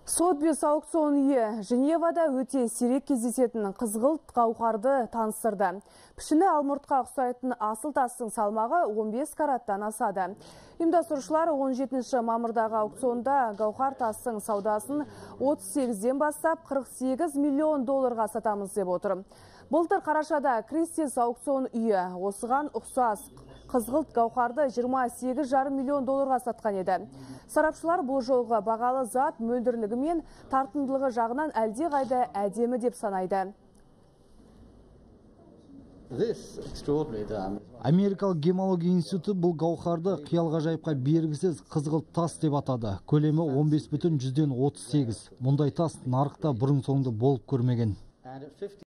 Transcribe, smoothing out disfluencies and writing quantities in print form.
Сотбис аукцион үйі Женевада өте сирек кездесетін қызғылт қауқарды таныстырды. Пішіні алмұртқа ұқсайтын асыл тастың салмағы 15 караттан асады. Ұйымдастырушылар 17 мамырдағы аукционда гауһар тастың саудасын 38-ден бастап 48 миллион долларға сатамыз деп отыр. Былтыр қарашада Кристис аукцион үйі осыған ұқсас қызғылт гауһарды 28,5 миллион долларға сатқан еді. Сарапшылар бұл жолғы бағалы зат мөлдірлігі мен тартымдылығы жағынан әлде қайда әдемі деп санайды. Америкалық гемология институты бұл гауһарды қиял-ғажайыпқа бергісіз қызғылт тас деп атады. Көлемі 15,38. Мұндай тас нарықта бұрын соңды болып көрмеген.